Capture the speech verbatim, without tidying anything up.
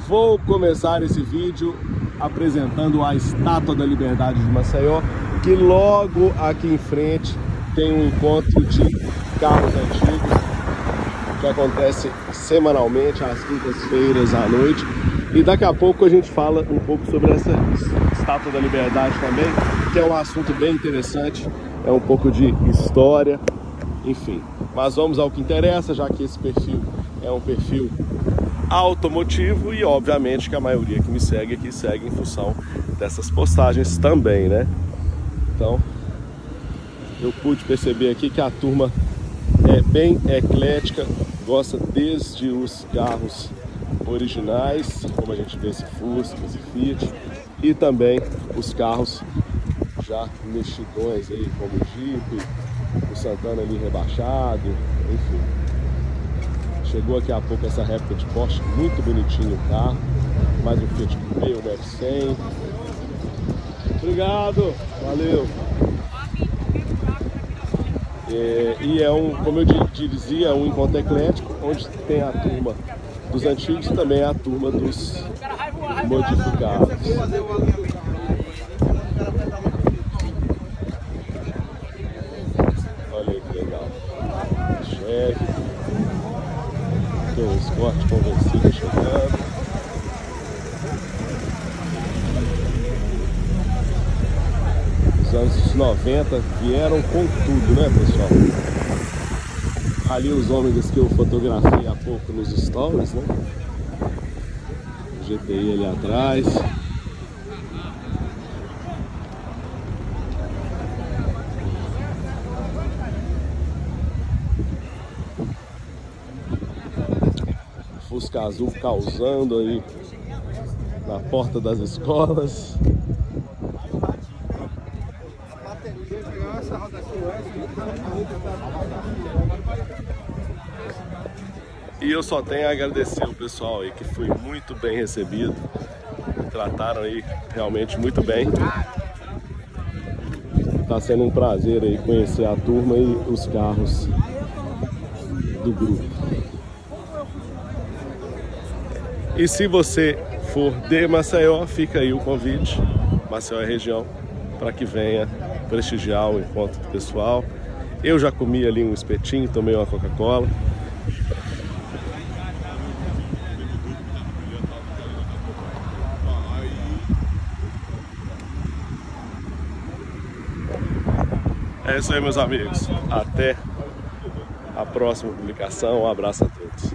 Vou começar esse vídeo apresentando a Estátua da Liberdade de Maceió, que logo aqui em frente tem um encontro de carros antigos que acontece semanalmente às quintas-feiras à noite. E daqui a pouco a gente fala um pouco sobre essa Estátua da Liberdade também, que é um assunto bem interessante, é um pouco de história, enfim. Mas vamos ao que interessa, já que esse perfil é um perfil automotivo e obviamente que a maioria que me segue aqui segue em função dessas postagens também, né? Então, eu pude perceber aqui que a turma é bem eclética, gosta desde os carros originais, como a gente vê esse Fusca, esse Fiat, e também os carros já mexidões aí, como o Jeep, o Santana ali rebaixado, enfim. Chegou aqui a pouco essa réplica de Porsche, muito bonitinho o carro, mais um Fiat Coupé, um F cem. Obrigado, valeu. É, e é um, como eu dizia, um encontro eclético, onde tem a turma dos antigos e também a turma dos modificados. Olha aí que legal. Chefe. Tem um Escort convencido chegando. Os anos noventa vieram com tudo, né, pessoal? Ali os ômegas que eu fotografei há pouco nos stories, né? O G T I ali atrás. Fusca azul causando aí na porta das escolas. E eu só tenho a agradecer o pessoal aí que foi muito bem recebido, me trataram aí realmente muito bem. Tá sendo um prazer aí conhecer a turma e os carros do grupo. E se você for de Maceió, fica aí o convite, Maceió é região, para que venha prestigiar o encontro do pessoal. Eu já comi ali um espetinho, tomei uma Coca-Cola. É isso aí, meus amigos. Até a próxima publicação. Um abraço a todos.